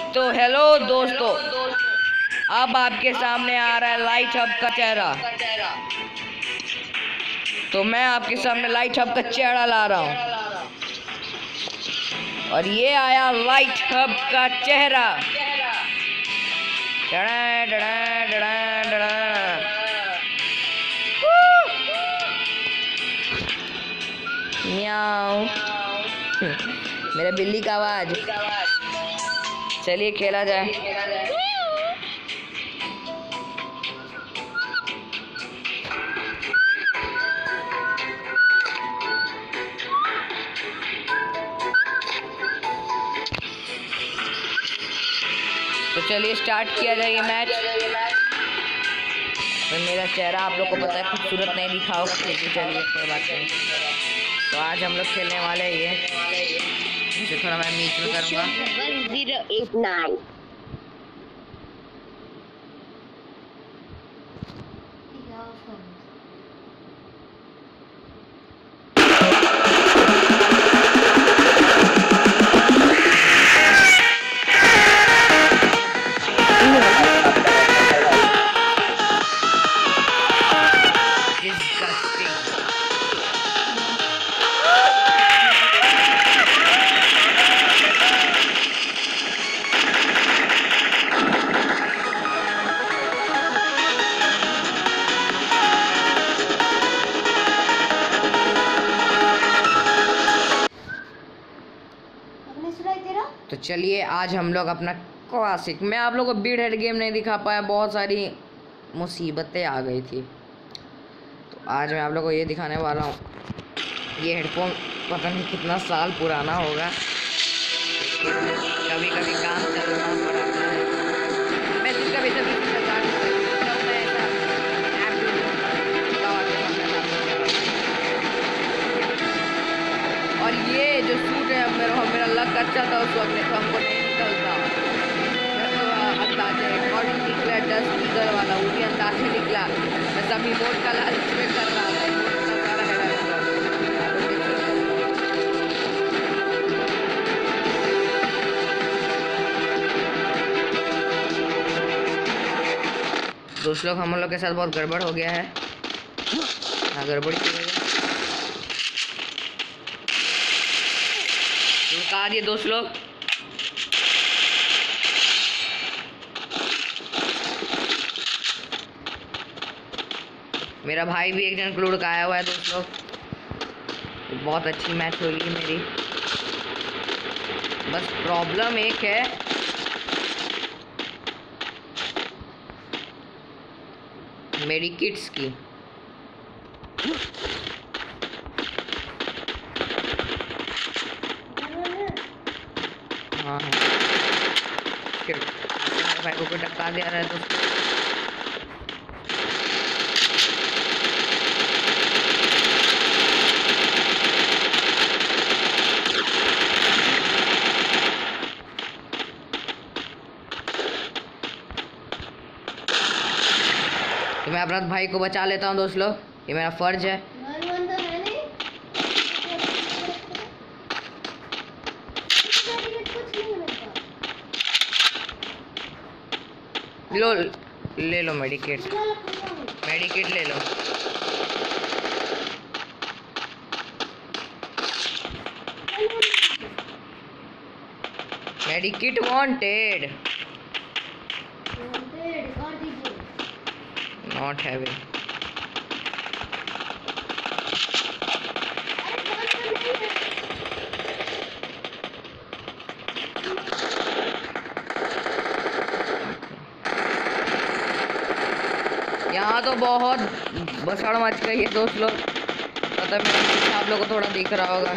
तो हेलो दोस्तों, अब आपके सामने आ रहा है लाइट हब का चेहरा। तो मैं आपके सामने लाइट हब का चेहरा ला रहा हूँ और ये आया लाइट हब का चेहरा। डड़ा डड़ा डड़ा डड़ा। म्याऊ। मेरे बिल्ली का आवाज। चलिए खेला जाए। तो चलिए स्टार्ट किया जाए ये मैच। तो मेरा चेहरा आप लोग को पता है खूबसूरत नहीं दिखा होगा, फिर भी चलिए कोई बात नहीं। तो आज हम लोग खेलने वाले हैं ये, इसे थोड़ा मैं मीट में करूँगा। 1089 तो चलिए आज हम लोग अपना क्लासिक, मैं आप लोगों को बीड हेड गेम नहीं दिखा पाया, बहुत सारी मुसीबतें आ गई थी। तो आज मैं आप लोगों को ये दिखाने वाला हूँ। ये हेडफोन पता नहीं कितना साल पुराना होगा, कभी कभी काम चलना पड़ता है। मैं जिसका भी सभी और ये जो सूट है मेरा लक अच्छा था उस वक्त, तो हमको नहीं निकलता। अंदाजे रिकॉर्डिंग निकला 10 ईगल वाला, वो भी अंदाजे निकला। मैं सब इमोट का लालच में कर रहा था, इमोट का सारा दोस्त लोग, हम लोग के साथ बहुत गड़बड़ हो गया है। हाँ, गड़बड़ की वजह रुका दिए दोस्त लोग। मेरा भाई भी एक जन क्लूड का आया हुआ है दोस्त लोग। बहुत अच्छी मैच होगी मेरी, बस प्रॉब्लम एक है, मेरी किट्स की। हाँ भाई को टक्का दे रहा है दोस्तों। तो मैं अपना भाई को बचा लेता हूँ दोस्त लोग, ये मेरा फर्ज है। लो ले लो मेडिकेट, मेडिकेट ले लो। Medicate wanted, not having. यहाँ तो बहुत बसड़ मच गई है दोस्त लोग, पता है आप लोगों को थोड़ा दिख रहा होगा।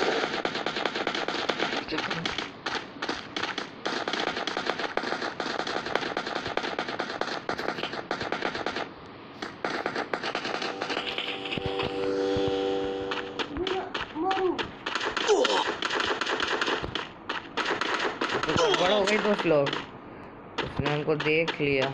बड़ा हो गई दोस्त लोग, उसने हमको देख लिया,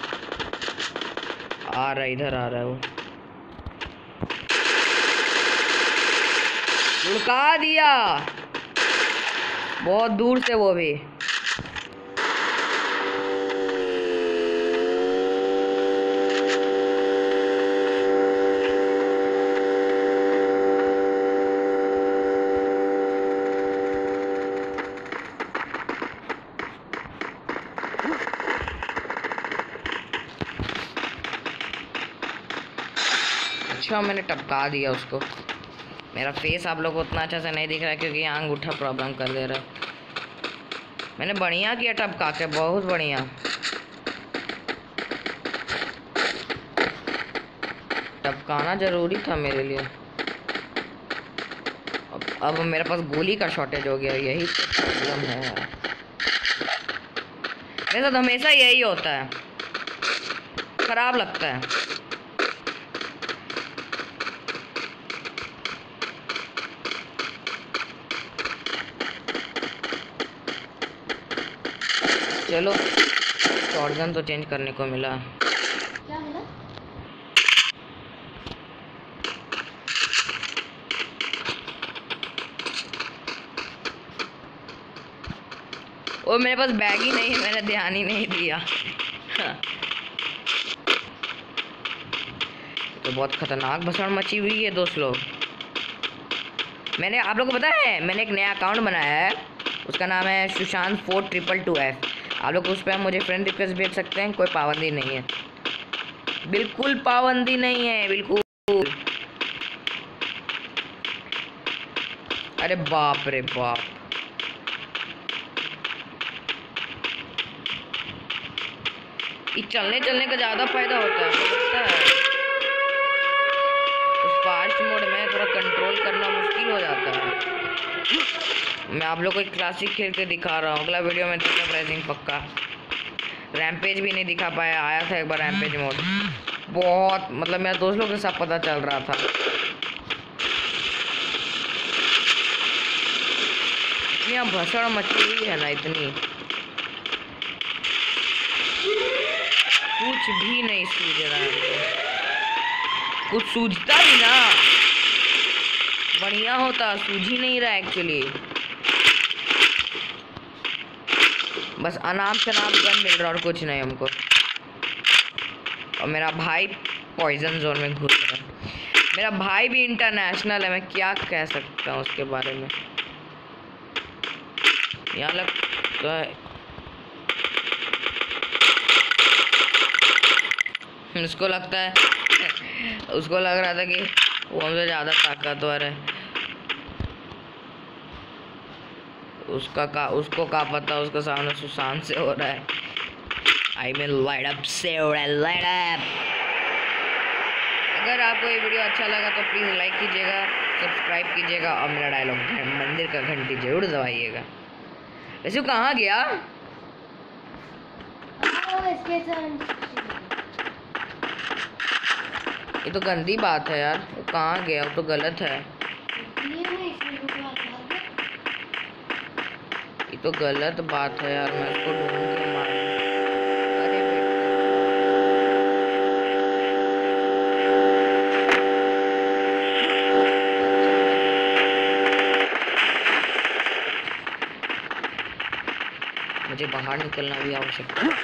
आ रहा इधर आ रहा है वो, लुका दिया बहुत दूर से वो भी। अच्छा मैंने टपका दिया उसको। मेरा फेस आप लोग को उतना अच्छा से नहीं दिख रहा है क्योंकि यहाँ अंगूठा प्रॉब्लम कर दे रहा है। मैंने बढ़िया किया टपका के, बहुत बढ़िया। टपकाना जरूरी था मेरे लिए। अब मेरे पास गोली का शॉर्टेज हो गया, यही प्रॉब्लम है। मेरे साथ हमेशा यही होता है, खराब लगता है। चलो शॉटगन तो चेंज करने को मिला। क्या मिला? वो मेरे पास बैग ही नहीं है, मैंने ध्यान ही नहीं दिया। तो बहुत खतरनाक भसड़ मची हुई है दोस्त लोग। मैंने आप लोगों को पता है मैंने एक नया अकाउंट बनाया है, उसका नाम है सुशांत 4222F। आप लोग उस पर मुझे फ्रेंड रिक्वेस्ट भेज सकते हैं, कोई पाबंदी नहीं है, बिल्कुल पाबंदी नहीं है, बिल्कुल। अरे बाप रे बाप, ये चलने चलने का ज़्यादा फायदा होता है, मुझे लगता है। उस फास्ट मोड में थोड़ा कंट्रोल करना मुश्किल हो जाता है। मैं आप लोग को एक क्लासिक खेल के दिखा रहा हूँ, अगला वीडियो में ट्रिपल प्राइजिंग पक्का। रैम्पेज भी नहीं दिखा पाया, आया था एक बार रैम्पेज मोड, बहुत मतलब मेरे दोस्त लोग के साथ पता चल रहा था। इतनी भसड़ मची हुई है ना, इतनी कुछ भी नहीं सूझ रहा है। कुछ सूझता भी ना बढ़िया होता, सूझ ही नहीं रहा एक्चुअली। बस अनाप शनाप गन मिल रहा और कुछ नहीं हमको। और मेरा भाई पॉइजन जोन में घुस रहा है। मेरा भाई भी इंटरनेशनल है, मैं क्या कह सकता हूँ उसके बारे में। यहाँ लगता है उसको लगता है उसको लग रहा था कि वो हमसे ज़्यादा ताकतवर है। उसको क्या पता उसके सामने सुशांत से हो रहा है। आई मीन लाइट अप से हो रहा है, लाइट अप। अगर आपको ये वीडियो अच्छा लगा तो प्लीज़ लाइक कीजिएगा, सब्सक्राइब कीजिएगा और मेरा डायलॉग मंदिर का घंटी जरूर दबाइएगा। वैसे वो कहाँ गया? ये तो गंदी बात है यार, वो कहाँ गया? वो तो गलत है, ये तो गलत बात है यार। मैं उसको ढूंढ के मार। अरे मुझे बाहर निकलना भी आवश्यक है।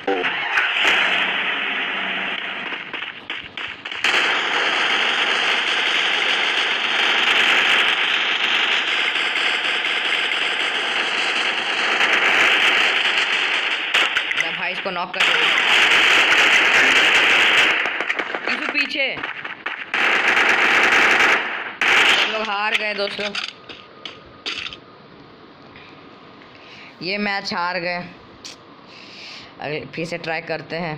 इसको नॉक कर पीछे। हम लोग हार गए दोस्तों, ये मैच हार गए। अरे फिर से ट्राई करते हैं।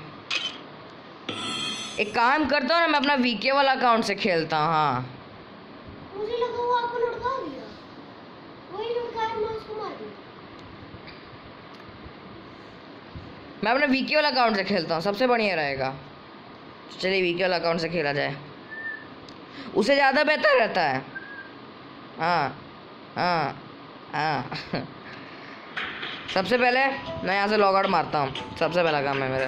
एक काम करता हूँ ना, मैं अपना वीके वाला अकाउंट से खेलता हूँ। हाँ मुझे लगा वो आपको लुढ़का दिया, वही लुढ़काया, मैं उसको मार दिया। मैं अपने वीके वाला अकाउंट से खेलता हूँ, सबसे बढ़िया रहेगा। चलिए वीके वाला अकाउंट से खेला जाए, उसे ज़्यादा बेहतर रहता है। हाँ हाँ हाँ सबसे पहले मैं यहाँ से लॉग आउट मारता हूँ, सबसे पहला काम है मेरा।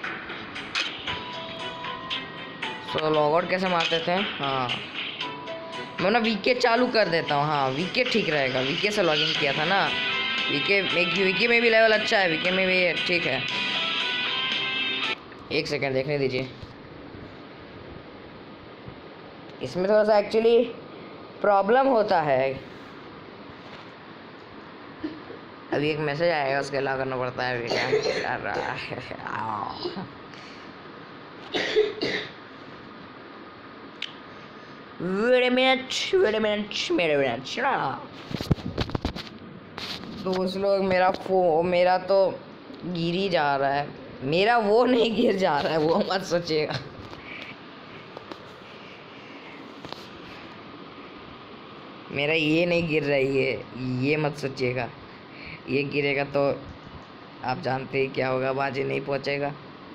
तो लॉग आउट कैसे मारते थे? हाँ मैं ना वीके चालू कर देता हूँ। हाँ वीके ठीक रहेगा, वीके से लॉगिन किया था ना। वीके में भी लेवल अच्छा है, वीके में भी ठीक है। एक सेकंड देखने दीजिए, इसमें थोड़ा सा एक्चुअली प्रॉब्लम होता है। अभी एक मैसेज आएगा, उसके अलावा करना पड़ता है। अभी क्या कर रहा है? Wait minute. दोस्त लोग मेरा तो गिर ही जा रहा है। मेरा वो नहीं गिर जा रहा है, वो मत सोचिएगा। मेरा ये नहीं गिर रही है, ये मत सोचिएगा। ये गिरेगा तो आप जानते ही क्या होगा, बाजी नहीं पहुंचेगा।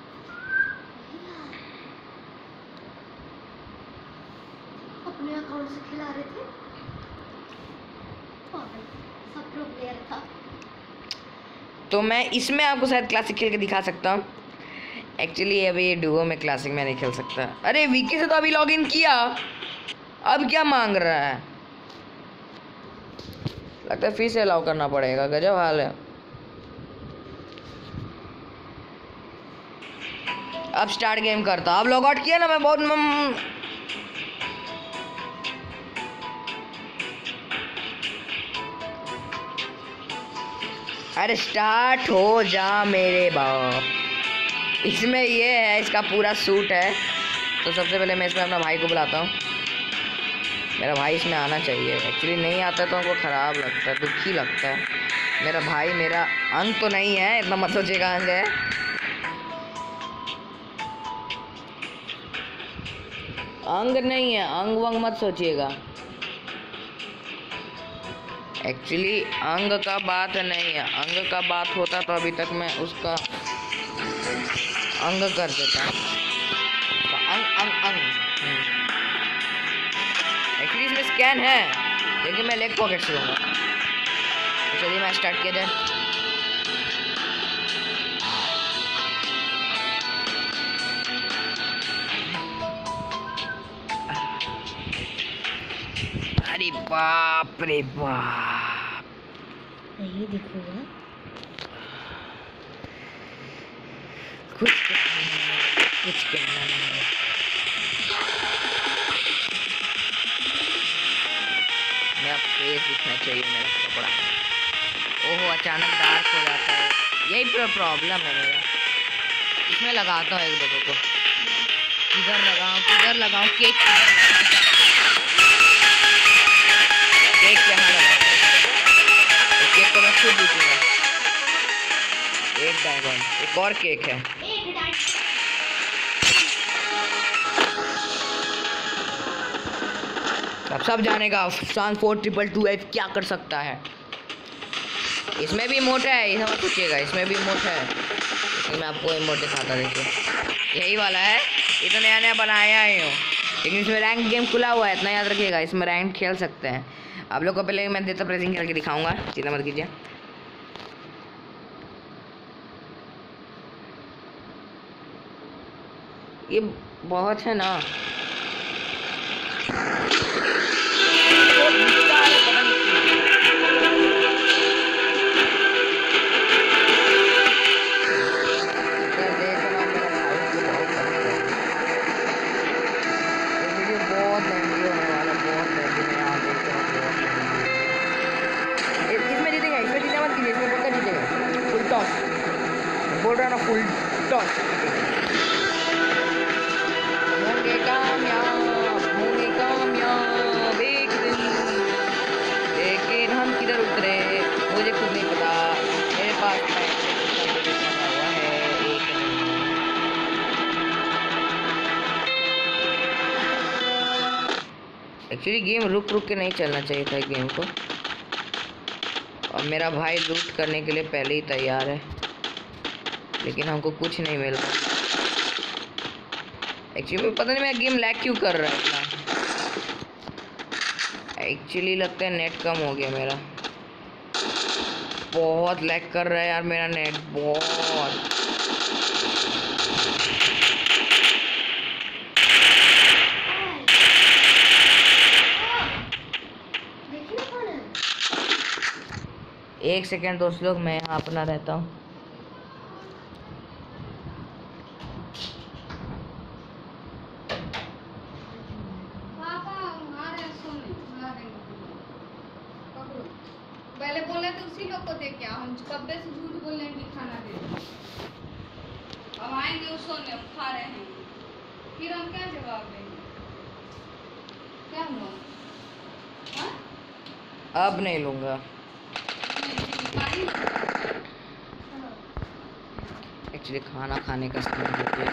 अपने अकाउंट से खिला रहे थे, पागल, सब प्रो प्लेयर था। तो मैं इसमें आपको शायद क्लासिक खेल के दिखा सकता हूँ। एक्चुअली अभी डुओ में क्लासिक में नहीं खेल सकता। अरे वीके से तो अभी लॉगिन किया, अब क्या मांग रहा है? लगता है फिर से अलाउ करना पड़ेगा। गजब हाल है। अब स्टार्ट गेम करता। अब लॉग आउट किया ना मैं, बहुत अरे स्टार्ट हो जा मेरे बाप। इसमें ये है, इसका पूरा सूट है। तो सबसे पहले मैं इसमें अपना भाई को बुलाता हूँ। मेरा भाई इसमें आना चाहिए। एक्चुअली नहीं आता तो हमको ख़राब लगता है, दुखी लगता है। मेरा भाई मेरा अंग तो नहीं है, इतना मत सोचिएगा अंग है। अंग नहीं है, अंग वंग मत सोचिएगा। एक्चुअली अंग का बात नहीं है। अंग का बात होता तो अभी तक मैं उसका अंग कर देता। तो अंग अंग अंग एक्चुअली इसमें स्कैन है, लेकिन मैं लेग पॉकेट से लूँगा। तो चलिए मैं स्टार्ट किया जाए। अरे बाप रे बाप, ये देखूंगा कुछ कहना नहीं। मेरा फेस दिखना चाहिए, मेरा कपड़ा। ओहो अचानक डार्क हो जाता है, यही प्रॉब्लम है मेरा। इसमें लगाता हूँ एक दो को। किधर लगाऊं केक यहाँ लगाऊं। केक को मैं खुद दूंगा। एक डायमंड, एक और केक है। अब सब जानेगा शान 4222F क्या कर सकता है। इसमें भी मोटा है, ये मत पूछिएगा। इसमें भी मोटा है, लेकिन मैं आपको इमोट दिखाता। देखिए यही वाला है। ये तो नया नया बनाया ही हूँ, लेकिन इसमें रैंक गेम खुला हुआ है, इतना याद रखिएगा। इसमें रैंक खेल सकते हैं आप लोग को। पहले मैं देता प्रेसिंग खेल के दिखाऊंगा, चिंता मत कीजिए। ये बहुत है ना। बोल रहा ना फुल टॉस। होंगे कामयाब एक दिन, लेकिन हम किधर उतरे मुझे खुद नहीं पता। मेरे पास हुआ है एक एक्चुअली गेम रुक के नहीं चलना चाहिए था गेम को। और मेरा भाई लूट करने के लिए पहले ही तैयार है, लेकिन हमको कुछ नहीं मिल रहा। एक्चुअली पता नहीं मैं गेम लैग क्यों कर रहा है इतना। एक्चुअली लगता है नेट कम हो गया मेरा। बहुत लैग कर रहा है यार मेरा नेट, बहुत। एक सेकेंड दोस्त लोग, मैं यहाँ अपना रहता हूँ। पहले बोले तो उसी लोग को दे के हम कब से झूठ बोल रहे हैं कि खाना दे। अब आएंगे सोने, खा रहे हैं, फिर हम क्या जवाब देंगे? क्या हुआ? हाँ? अब नहीं लूँगा। पानी? एक्चुअली खाना खाने का समय हो गया।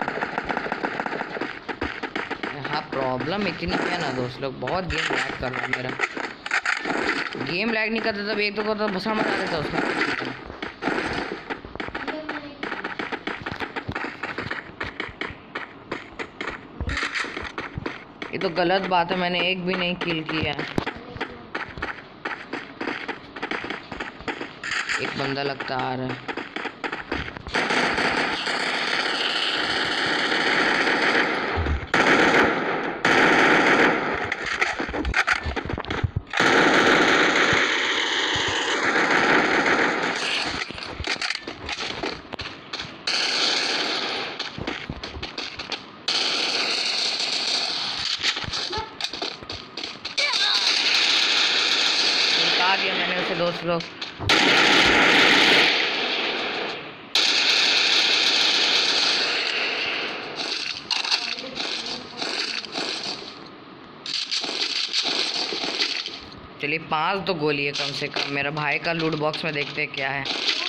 यहाँ प्रॉब्लम इतनी है ना दोस्त लोग, बहुत गेम लैग कर रहा है मेरा। गेम लैग नहीं करता तब एक तो करता भसड़ मचा देता उसमें। ये तो गलत बात है, मैंने एक भी नहीं किल किया है। एक बंदा लगता आ रहा है। आ गया मैंने उसे दोस्त लोग। चलिए 5 तो गोली है कम से कम। मेरा भाई का लूट बॉक्स में देखते हैं क्या है।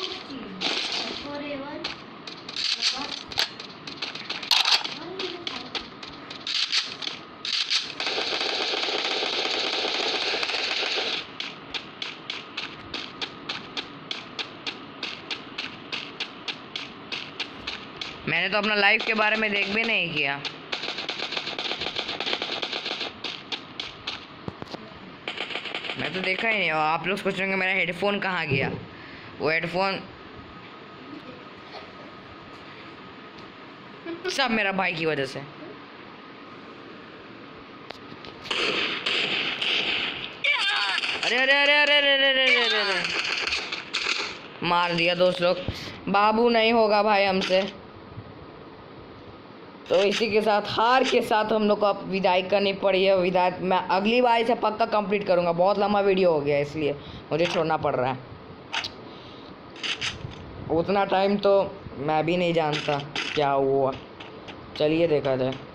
मैंने तो अपना लाइफ के बारे में देख भी नहीं किया। मैं तो देखा ही नहीं। और आप लोग सोचेंगे मेरा हेडफोन कहाँ गया। वो हेडफोन सब मेरा भाई की वजह से। अरे अरे अरे अरे अरे अरे अरे अरे अरे मार दिया दोस्त लोग। बाबू नहीं होगा भाई हमसे। तो इसी के साथ हार के साथ हम लोग को अब विदाई करनी पड़ी है। विदाई मैं अगली बार इसे पक्का कंप्लीट करूँगा। बहुत लंबा वीडियो हो गया इसलिए मुझे छोड़ना पड़ रहा है। उतना टाइम तो मैं भी नहीं जानता क्या हुआ। चलिए देखा जाए।